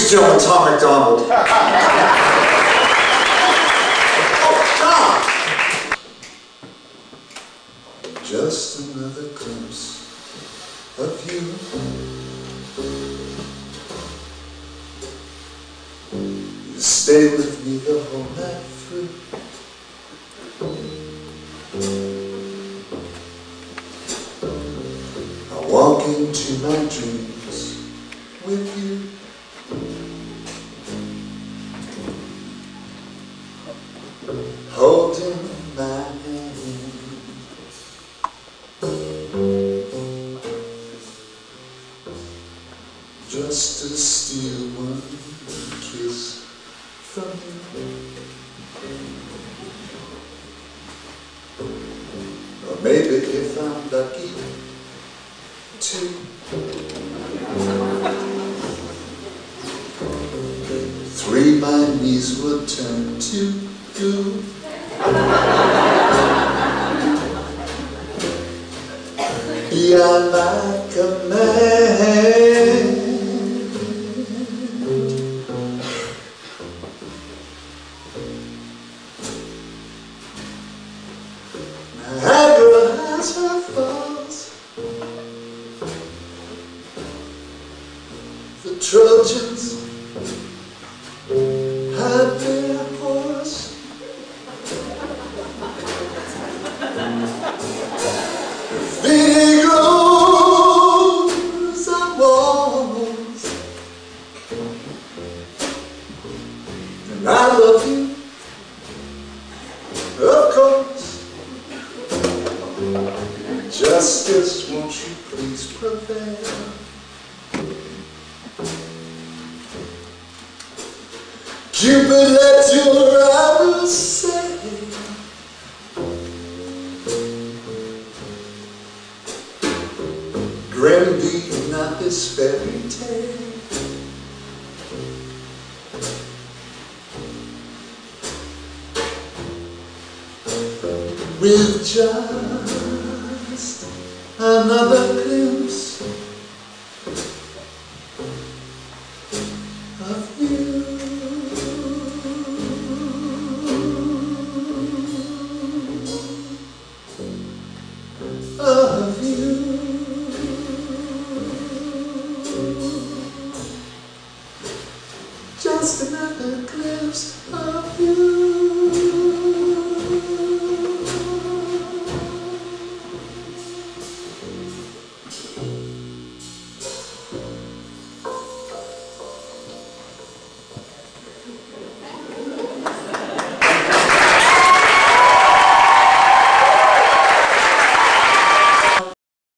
and gentlemen, Tom MacDonald. Oh, Tom! Just another glimpse of you. You stay with me the whole night through. I walk into my dreams with you. Holding my hand. Just to steal one kiss from you. Or maybe if I'm lucky, two. Three, my knees would turn to goo. You're like a man. Niagara has her falls. The Trojans had their horse. Big roads and walls. And I love you, of course. Justice, won't you please prevail? Cupid, let your arrows sail. Grim be not this fairy tale. With just